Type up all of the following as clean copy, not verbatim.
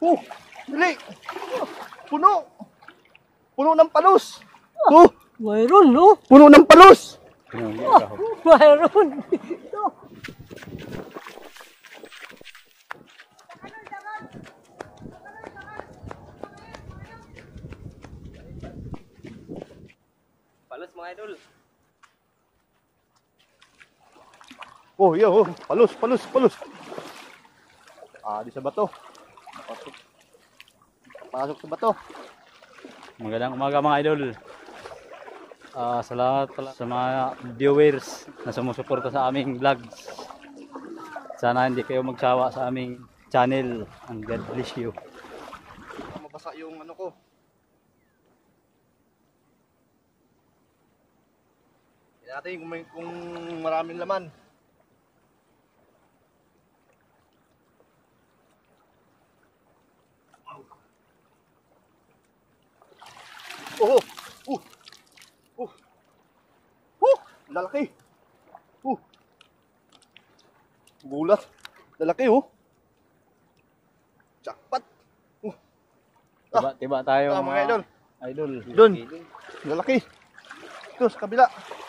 Oh, dali. Puno. Puno ng palos. Oh, Mayroon, no? puno ng palos. Mayroon. Ito. Palos mga idol. Oh, iya, oh. Palos, palos, palos. Di sa bato. Pasok. Pasok sa bato. Magandang umaga mga idol. Salamat pala sa mga viewers na sumusuporta sa aming vlogs. Sana hindi kayo magsawa sa aming channel. And God bless you. Mabasa yung ano ko. Tingnan natin kung maraming laman. Oh, lalaki. Gulat. Lalaki, oh. Jackpot. Tiba tayo Mga idol. idol. Doon. Lalaki. Ito sa kabila.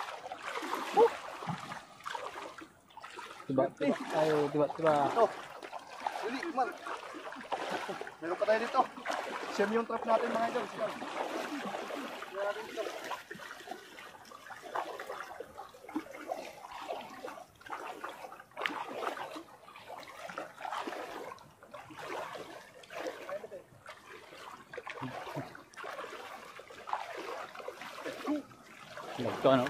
Tiba tayo. Tiba. Ito. Dili, man. Meron pa tayo dito. Siyem yung trap natin mga idol. Sige. Ito ano?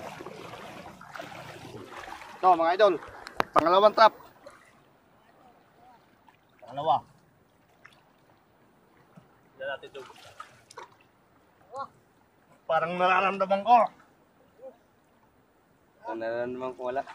Ito mga idol. Pangalawang trap. Pangalawa. Diyan natin ito. Parang nararamdaman ko. Ang nararamdaman ko wala.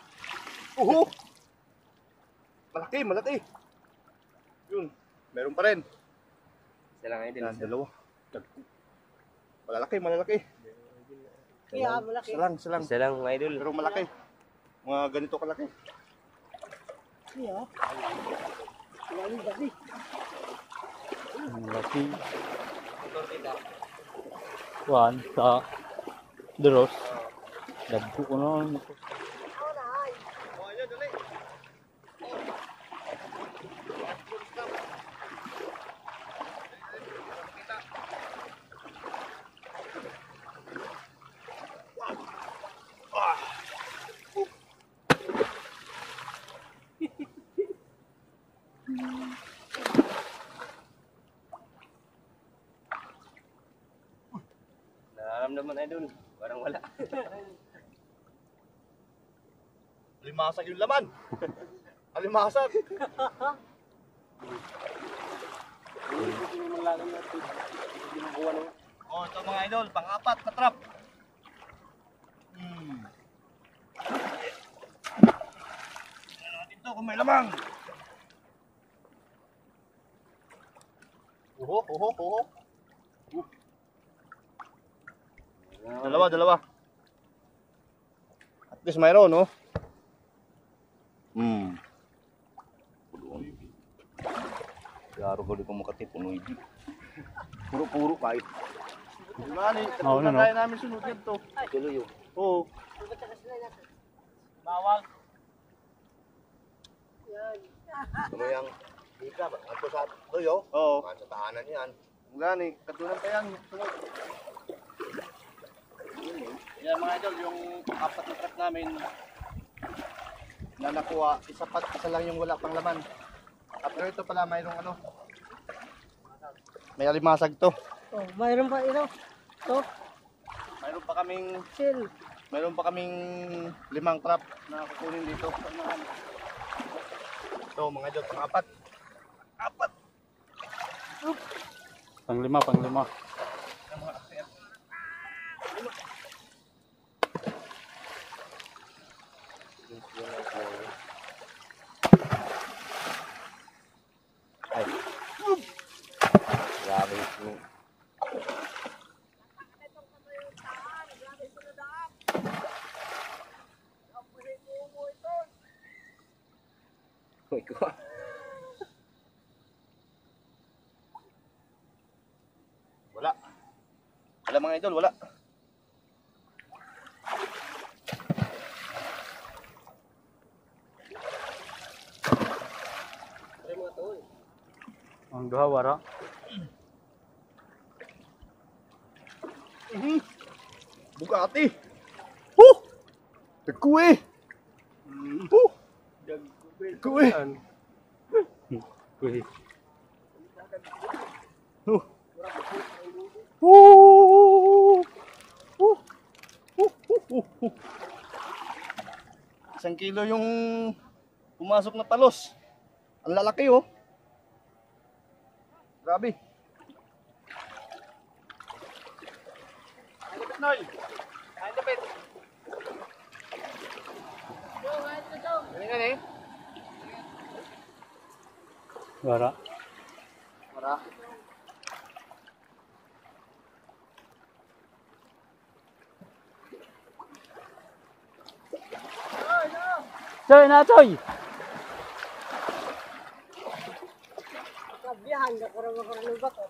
Malaki, malaki. Yun. Meron pa rin. Sila nga idol. Yan, dalawa. Malalaki, malalaki. Kaya malaki. Silang. Isa lang mga idol. Pero malaki. Mga ganito kalaki. Iya. Walang gabi. Ang laki. Kuan sa Duros. Dagko ko noon. Oh, ayan, dali. Nararamdaman idol. Parang wala. Alimasag yung laman. Alimasag. Oh, ito mga idol, pang-apat na trap. Tingnan natin ito kung may lamang. Oho. Dalawa. At least mayroon, no? Garo ko di ko makatip, puno hindi. Puro kahit. Gani, Oo, katulad no? tayo namin sunod dito. Tuloy yun. Oo. Bawal. Tumayang hika ba? Ato sa tuyo? Oo. Sa tahanan yan. Gani, katulad tayo sunod. Yan mga idol, yung apat na truck namin na nakuha, isa lang yung wala pang laman. After ito pala, mayroong ano, may alimasag to. Oh, mayroon pa ito. Ito. Mayroon pa kaming 5 trap na kukunin dito. Ito mga idol, pang-apat. Panglima. Ay. Grabe yung Uy ko. Wala mga idol, wala. Ang duha wara. Bugatti. Kuwi. Kuwi. Kuy. Isang kilo yung pumasok na palos. Ang lalaki oh. Grabe. Noy. Kain tapit. Galing. Wara. Mara. Choy na choy. Kabihan, nakarang ng bato.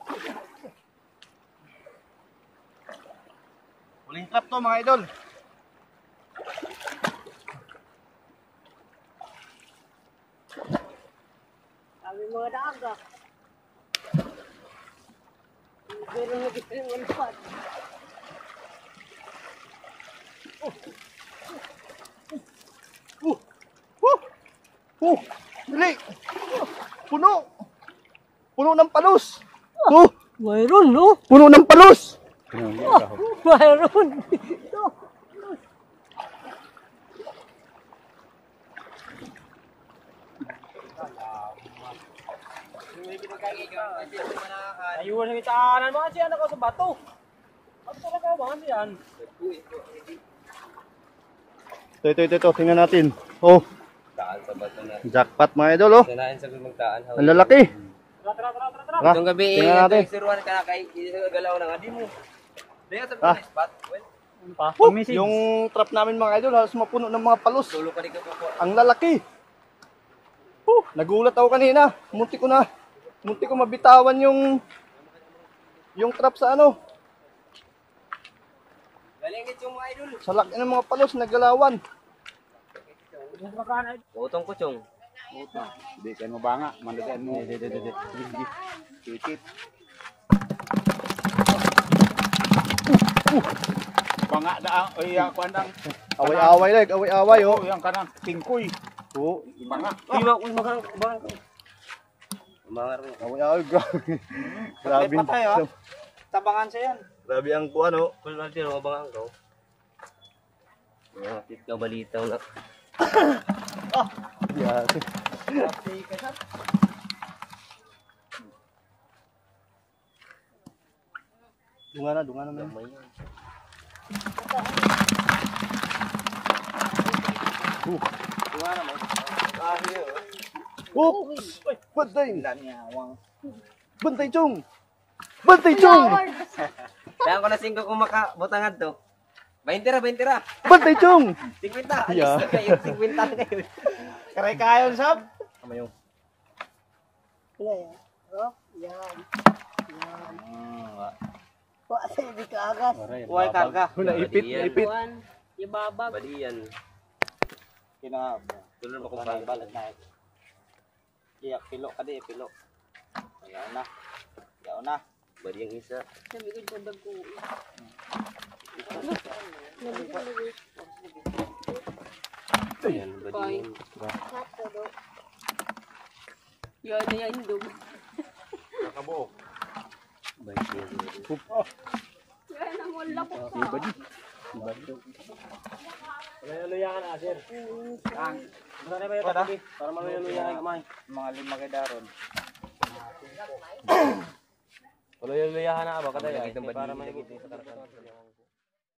Huling trap to mga idol. Kami mga daga. Pero nag-iwan pa. Dali. Puno. Puno ng palos. Mayroon, no? Puno ng palos. Mayroon. Ito. Ayun, sa mitaanan mga siya ako sa bato. Ano talaga ba yan? Ito. Tingnan natin. Oh, Taan sa bato na. jackpot mga idol oh. Sanayin sa magtaan. Ang lalaki. Tara, Itong gabi, tingnan natin. siruan ka na kay galaw na nga. Di mo. Diyan sa Ah. spot. Well, Pa. Yung trap namin mga idol halos mapuno ng mga palos. tulo ka di ka po. Ang lalaki. Nagulat ako kanina. Munti ko mabitawan yung trap sa ano. Galing yung mga idol. Sa laki ng mga palos naggalawan. Utong ko chong. Di kan mo banga, mandagan mo. Titit. Banga da ay ako andang Away-away oh. yang kanang tingkoy. Oh, Banga. Iba ko magang bang. Mga rin. away-away grabe. Grabe. Patay, ah. Tabangan siya yan. Grabe ang kuano. Kung natin mga bang ko. Mga tit ka balitaw na. Yeah. Dunga na. Gamay yan. Oh! Bantay! Bantay Chong! Bantay Chong! Kaya ko na 5 kung makabutangad to. 20 ra. Bantay Chong! 50. Yeah. Alis na kayo. 50 na kayo. Karay kayon sab. Kamayong. Wala yan. Oh, yan. Wala sa hindi ka agas. Huwag karga. Naipit. Buwan, ibabag. Badiyan. Kinab. Tulad mo kung paano. Balat na. Iya pilo kadi pilo. Yaw na. Badiyang isa. Sabi ko sa bag ko. Ayan, badiyang. Yan na yan, dum. Nakabo. Badiyang. Yan ang wala ko sa. Luyahan na, sir. Ang. Marami ba yung patabi? Para maluyahan kamay. Mga 5 kay daron. Luyahan na ba? Kada yan. Para may sa karapatan.